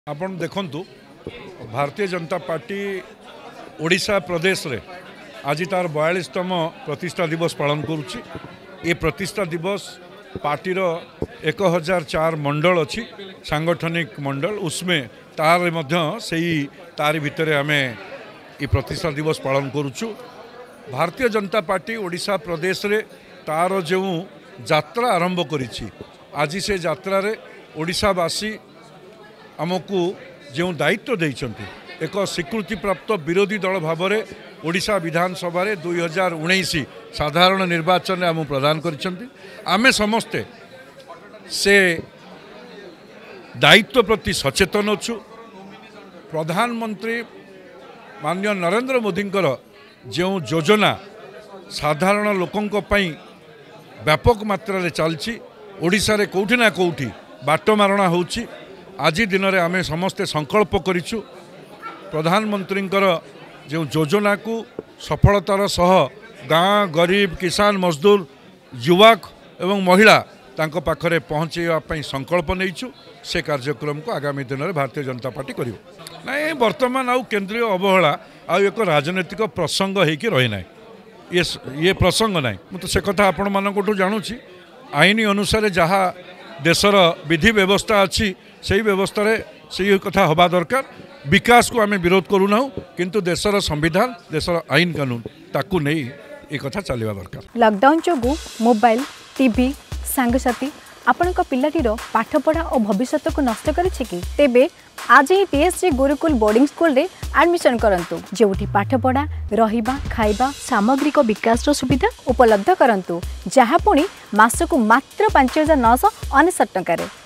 आपण देखंतु भारतीय जनता पार्टी ओडिशा प्रदेश रे आज तार 42तम प्रतिष्ठा दिवस पालन करुच्ची। ये प्रतिष्ठा दिवस पार्टी 1004 मंडल अच्छी सांगठनिक मंडल उसमें तार तारी भितर आम ये प्रतिष्ठा दिवस पालन करुचु। भारतीय जनता पार्टी ओडिशा प्रदेश रे तार जो यात्रा आरंभ करिछि आज से यात्रा रे ओडिशावासी आमको जो दायित्व देइछन्ति एक स्वीकृति प्राप्त विरोधी दल भाव में ओडिशा विधानसभा 2019 साधारण निर्वाचन आम प्रदान करिछन्ति। आमे समस्ते से दायित्व प्रति सचेतन अच्छु। प्रधानमंत्री माननीय नरेंद्र मोदी जो योजना साधारण लोकों पई व्यापक मात्रा चलछि ओडिशा रे कोठी ना कोठी बाटमारणा होछि। आज दिन में आम समस्ते संकल्प करिछु प्रधानमंत्री जो योजना को सफलतार सह गाँ गरीब किसान मजदूर युवक एवं महिला तांको पाखरे पहुँचाई संकल्प नहींचु। से कार्यक्रम को आगामी दिन में भारतीय जनता पार्टी करिवो नहीं। वर्तमान आउ केंद्रीय अवहेला आउ एक राजनीतिक प्रसंग होइकी रही ना ये प्रसंग ना मुझे से कथा आपण मानकठू जानुची। आईन अनुसार जहाँ देशर विधि व्यवस्था अच्छी से व्यवस्था से कथा हवा दरकार। विकास को आम विरोध करूना किंतु देशर संविधान देशर आईन कानून ताकू नहीं ये कथा चलवा दरकार। लॉकडाउन जो मोबाइल टीवी सांगसाथी आपण पिलाटीर पाठपढ़ा और भविष्य को नष्ट करें तेबे आज ही टीएससी गुरुकुल बोर्डिंग स्कूल रे एडमिशन करंतु जोठी पाठपढ़ा रहिबा खाइबा सामग्रिक विकास सुविधा उपलब्ध करंतु जहाँ पुणी मासकु मात्र 5,969 टंका।